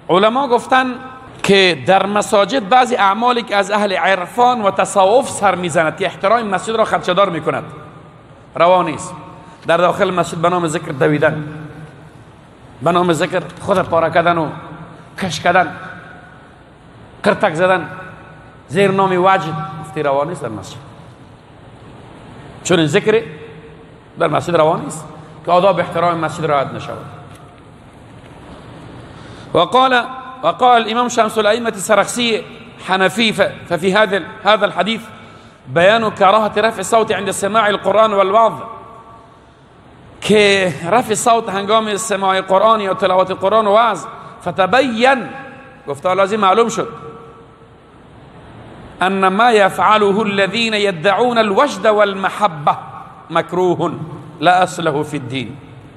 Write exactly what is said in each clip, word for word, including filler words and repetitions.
علما گفتن که در مساجد بعضی اعمالی که از اهل عرفان و تصوف سر میزند که احترام مسجد را خدشه‌دار میکند روا نیست. در داخل مسجد به نام ذکر دویدن، به نام ذکر خود پاره کردن و کش کردن، کرتک زدن زیر نام وجد، گفتی روا نیست در مسجد. چون این ذکر در مسجد روا نیست که آداب احترام مسجد رعایت نشود. وقال وقال الإمام شمس الأئمة السرخسي حنفي ففي هذا هذا الحديث بيان كراهة رفع الصوت عند سماع القرآن والوعظ، که رفع صوت هنگام سماع قرآن یا تلاوت قرآن و وعظ فتبين، گفته لازم معلوم شد ان ما يفعله الذين يدعون الوجد والمحبة مكروه لا اصله في الدين.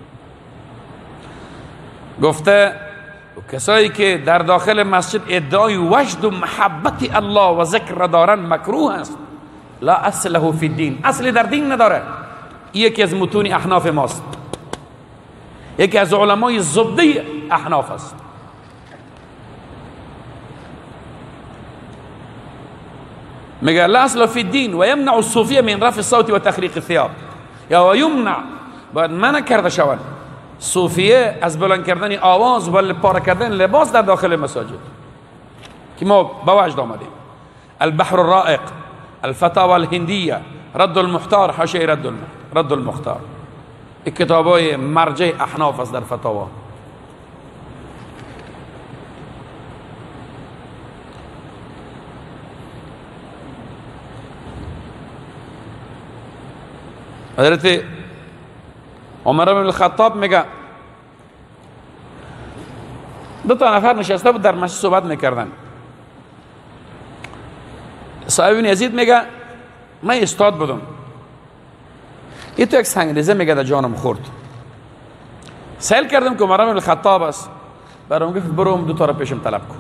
گفته کسایی که در داخل مسجد ادعای وجد و محبت الله و ذکر را دارن مکروه است، لا اصله فی الدین، اصلی در دین نداره. یکی از متون احناف ماست، یکی از علمای زبده احناف است. میگه لا اصله فی الدین و یمنع الصوفیه من رفع الصوت و تخریق الثياب، یا و یمنع، باید منع کرده شود صوفیه از بلند کردن آواز و پاره کردن لباس در داخل مساجد که ما با وجد آمدیم. البحر الرائق، الفتاوى الهندیه، رد المحتار، حاشیه رد المحتار، رد المختار، این کتابای مرجع احناف است در فتاوا. حضرت عمر بن الخطاب میگه دو تا نفر نشسته بود در مسجد صحبت میکردن. صاحب بن یزید میگه من استاد بودم، این تو یک سنگریزه میگه در جانم خورد. سائل کردم که عمر بن الخطاب است، برام گفت برو دو تا را پیشم طلب کن.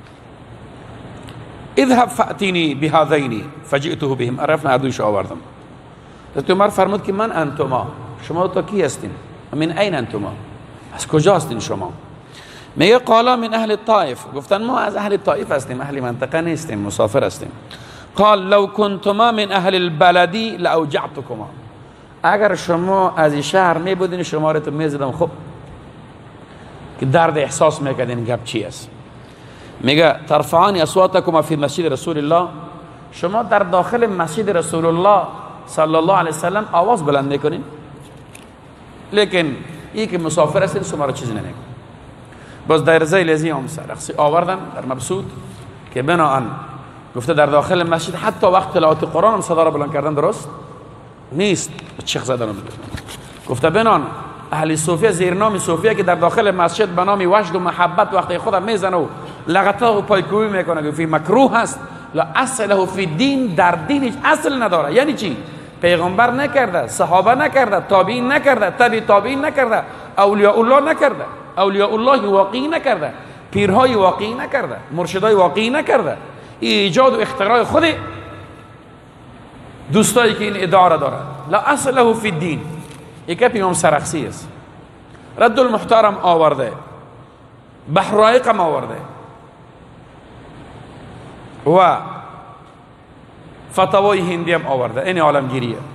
اذهب فاتینی بهذین فجئته بهم، عرفنا ادوش آوردم. حضرت عمر فرمود که من انتما، شما تا کی هستین؟ من این انتما، از کجا هستین شما؟ میگه قالا من اهل الطائف، گفتن ما از اهل الطائف هستیم، اهل منطقه نیستیم، مسافر هستیم. قال لو کنتما من اهل البلدی لاوجعتکما، اگر شما از این شهر می بودین شما را تو میزدم خوب که درد احساس میکردین گپ چی است. میگه ترفعان اصواتکما فی مسجد رسول الله، شما در داخل مسجد رسول الله صلی الله علیه وسلم آواز بلند میکنین، لیکن این که مسافر هستین شما را چیزی نمیگه. باز در رضای لذی هم سرخسی آوردن در مبسوط که بناهن گفته در داخل مسجد حتی وقت تلاوت قرآن هم صدا را بلند کردن درست نیست، چخ زدن رو گفته بنان اهل صوفیه زیر نام صوفیه که در داخل مسجد به نام وجد و محبت وقتی خودم میزنه و لغتا و پایکوبی میکنه که فی مکروه هست، لا اصله فی دین، در دینش اصل نداره. یعنی چی؟ پیغمبر نکرده، صحابه نکرده، تابعین نکرده، تبع تابعین نکرده، اولیاء الله نکرده، اولیاء الله واقعی نکرده، پیرهای واقعی نکرده، مرشدای واقعی نکرده. ایجاد و اختراع خود دوستایی که این ادعا را داره. لا اصله فی الدین، یکی امام سرخسی است. رد المحترم آورده، بحر رائقم آورده و فتاوای هندی هم آورده. این عالمگیریه.